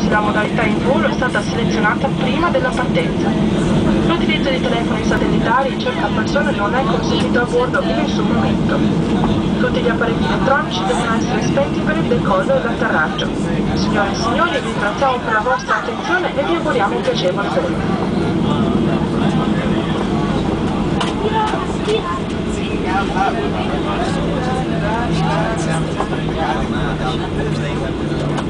La modalità in volo è stata selezionata prima della partenza. L'utilizzo di telefoni satellitari in cerca persone non è consentito a bordo in nessun momento. Tutti gli apparecchi elettronici devono essere spenti per il decollo e l'atterraggio. Signore e signori, vi ringraziamo per la vostra attenzione e vi auguriamo un piacevole volo.